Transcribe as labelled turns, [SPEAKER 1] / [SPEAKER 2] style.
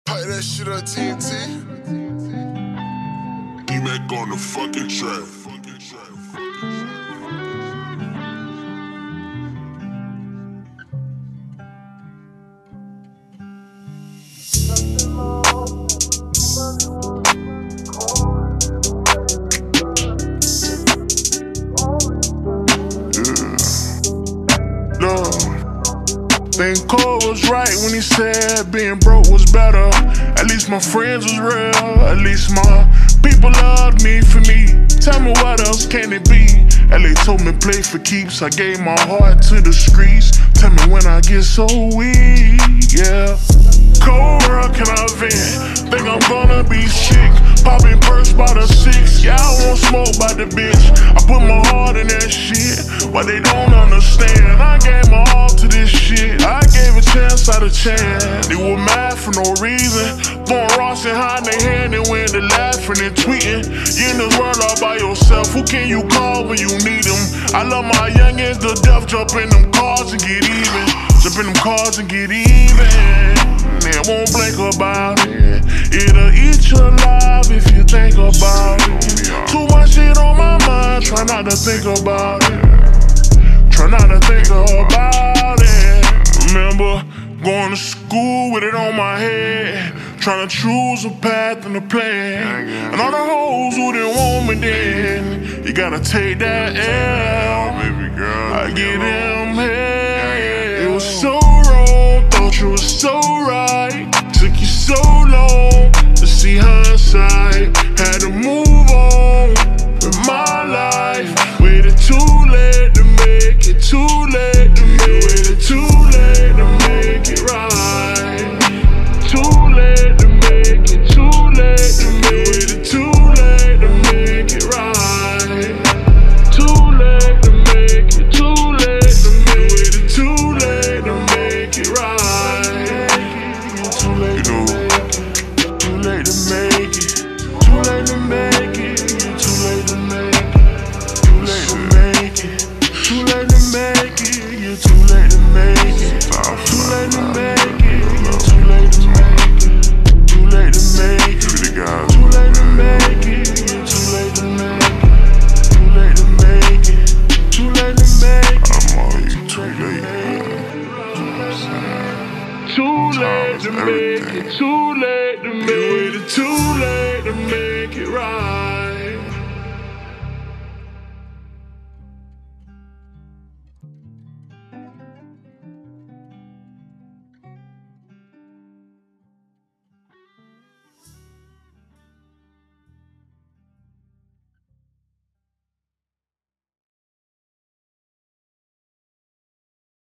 [SPEAKER 1] Pipe that shit on TNT.
[SPEAKER 2] D-Mac on the fucking track.
[SPEAKER 3] Think Cole was right when he said being broke was better. At least my friends was real. At least my people loved me for me. Tell me what else can it be? LA told me play for keeps. I gave my heart to the streets. Tell me when I get so weak, yeah. Cold world, can I vent? Think I'm gonna be sick. Popping burst by the 6. Yeah, I won't smoke by the bitch. I put my heart in that shit, but they don't understand. I gave my all to this shit. I gave a chance out of chance. They were mad for no reason. Throwing rocks and hiding their hand and when they're laughing and tweeting. You in this world all by yourself. Who can you call when you need them? I love my youngins to death. Jump in them cars and get even. Jump in them cars and get even. They won't blink about it. It'll eat you alive if you think about it. Too much shit on my mind. Try not to think about it. Try not to think about it. Remember going to school with it on my head, trying to choose a path and a plan. And all the hoes who didn't want me then, you gotta take that L.
[SPEAKER 2] Baby girl,
[SPEAKER 3] I get them head. It was so wrong, thought you was so right. Took you so long to see hindsight. Had to move on with my life. Waited too late to make it, too late to make it, too late to make it right. Too late to make it, too late to make it, too late to make it right. Too late to make it, too late to make it, too late to make it right. Too late to make it, too late to make it, too late to make it, too late to make it, too late to make it, too late to make it, you're too late to make it, too late to make it, you're too late to make it, too late to make it, too late to make it, you're too late to make it, too late to make it, too late to make it,
[SPEAKER 2] I'm already too late.
[SPEAKER 3] too late to make it, too late to